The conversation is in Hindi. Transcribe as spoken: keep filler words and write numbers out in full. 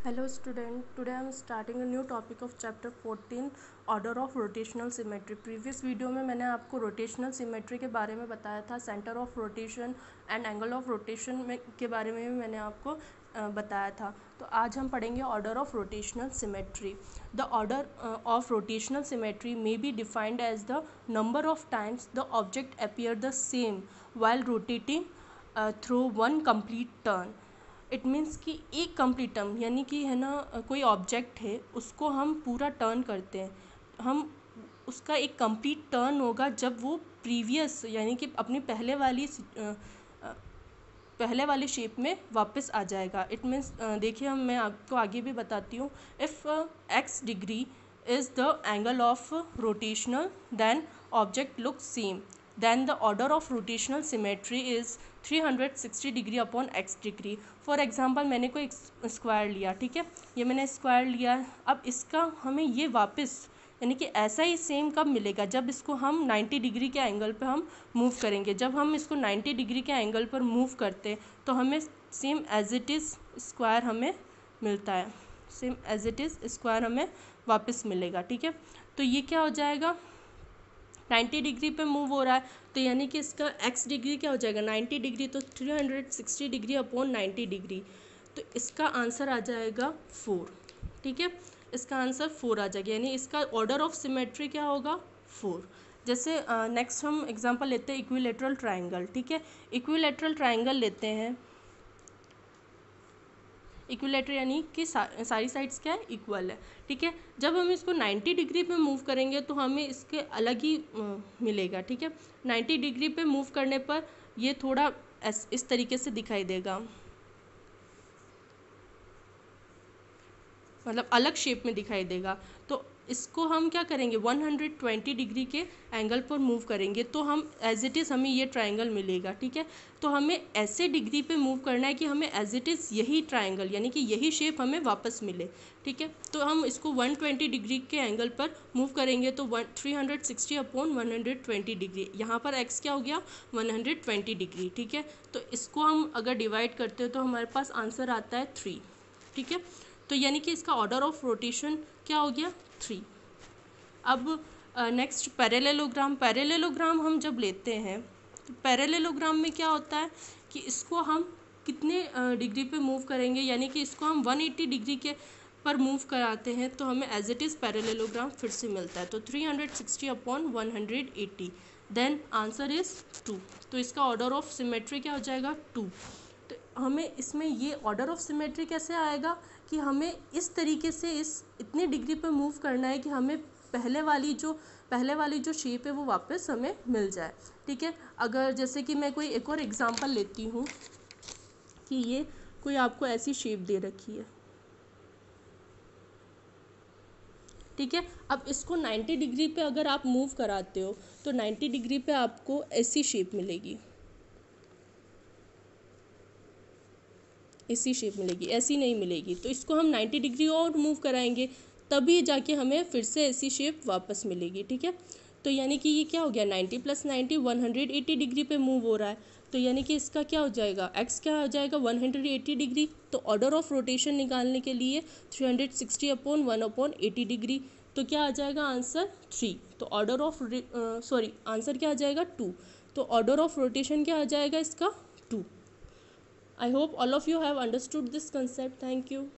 Hello student, today I am starting a new topic of chapter fourteen order of rotational symmetry. Previous video में मैंने आपको rotational symmetry के बारे में बताया था, center of rotation and angle of rotation में के बारे में भी मैंने आपको uh, बताया था. तो आज हम पढ़ेंगे order of rotational symmetry. The order uh, of rotational symmetry may be defined as the number of times the object appear the same while rotating uh, through one complete turn. It means कि एक कंप्लीट टर्म यानी कि है ना, कोई ऑब्जेक्ट है उसको हम पूरा टर्न करते हैं, हम उसका एक कंप्लीट टर्न होगा जब वो प्रीवियस यानी कि अपनी पहले वाली पहले वाली शेप में वापस आ जाएगा. इट मीन्स देखिए, हम मैं आपको आगे भी बताती हूँ. If X degree is the angle of rotational then object look same, then the order of rotational symmetry is three hundred sixty degree upon x degree. For example मैंने कोई स्क्वायर लिया, ठीक है, ये मैंने स्क्वायर लिया. अब इसका हमें ये वापस यानी कि ऐसा ही सेम कब मिलेगा, जब इसको हम नाइन्टी डिग्री के एंगल पर हम मूव करेंगे. जब हम इसको नाइन्टी डिग्री के एंगल पर मूव करते तो हमें same as it is square हमें मिलता है, same as it is square हमें वापस मिलेगा. ठीक है, तो ये क्या हो जाएगा, नाइन्टी डिग्री पे मूव हो रहा है तो यानी कि इसका x डिग्री क्या हो जाएगा, नाइन्टी डिग्री, तो three hundred sixty degree upon ninety degree, तो इसका आंसर आ जाएगा फोर. ठीक है, इसका आंसर फोर आ जाएगा, यानी इसका ऑर्डर ऑफ सिमेट्री क्या होगा, फोर. जैसे नेक्स्ट uh, हम एग्जांपल लेते हैं इक्विलेटरल ट्राइंगल. ठीक है, इक्विलेटरल ट्राइंगल लेते हैं. इक्विलेटर यानी कि सा, सारी साइड्स क्या है, इक्वल है. ठीक है, जब हम इसको नाइन्टी डिग्री पे मूव करेंगे तो हमें इसके अलग ही मिलेगा. ठीक है, नाइन्टी डिग्री पे मूव करने पर ये थोड़ा इस, इस तरीके से दिखाई देगा, मतलब अलग शेप में दिखाई देगा. तो इसको हम क्या करेंगे, वन हंड्रेड ट्वेंटी डिग्री के एंगल पर मूव करेंगे तो हम एज इट इज़ हमें ये ट्रायंगल मिलेगा. ठीक है, तो हमें ऐसे डिग्री पे मूव करना है कि हमें एज इट इज़ यही ट्रायंगल यानी कि यही शेप हमें वापस मिले. ठीक है, तो हम इसको वन ट्वेंटी डिग्री के एंगल पर मूव करेंगे तो one three hundred sixty upon one hundred twenty degree, यहाँ पर एक्स क्या हो गया, वन हंड्रेड ट्वेंटी डिग्री. ठीक है, तो इसको हम अगर डिवाइड करते हैं तो हमारे पास आंसर आता है थ्री. ठीक है, तो यानी कि इसका ऑर्डर ऑफ रोटेशन क्या हो गया, थ्री. अब नेक्स्ट पैरेललोग्राम. पैरेललोग्राम हम जब लेते हैं तो पैरेललोग्राम में क्या होता है कि इसको हम कितने डिग्री पे मूव करेंगे, यानी कि इसको हम वन एटी डिग्री के पर मूव कराते हैं तो हमें एज इट इज़ पैरेललोग्राम फिर से मिलता है. तो three hundred sixty upon one hundred eighty, then answer is two. तो इसका ऑर्डर ऑफ सिमेट्री क्या हो जाएगा, टू. तो हमें इसमें ये ऑर्डर ऑफ सिमेट्री कैसे आएगा कि हमें इस तरीके से इस इतनी डिग्री पे मूव करना है कि हमें पहले वाली जो पहले वाली जो शेप है वो वापस हमें मिल जाए. ठीक है, अगर जैसे कि मैं कोई एक और एग्जांपल लेती हूँ कि ये कोई आपको ऐसी शेप दे रखी है. ठीक है, अब इसको नाइन्टी डिग्री पे अगर आप मूव कराते हो तो नाइन्टी डिग्री पे आपको ऐसी शेप मिलेगी, ऐसी शेप मिलेगी, ऐसी नहीं मिलेगी. तो इसको हम नाइन्टी डिग्री और मूव कराएंगे तभी जाके हमें फिर से ऐसी शेप वापस मिलेगी. ठीक है, तो यानी कि ये क्या हो गया, ninety plus ninety one hundred eighty degree पे मूव हो रहा है. तो यानी कि इसका क्या हो जाएगा, x क्या हो जाएगा, वन हंड्रेड एटी डिग्री. तो ऑर्डर ऑफ रोटेशन निकालने के लिए three hundred sixty upon one upon eighty degree, तो क्या आ जाएगा आंसर, थ्री. तो ऑर्डर ऑफ सॉरी आंसर क्या आ जाएगा, टू. तो ऑर्डर ऑफ रोटेशन क्या आ जाएगा इसका, two. I hope all of you have understood this concept. Thank you.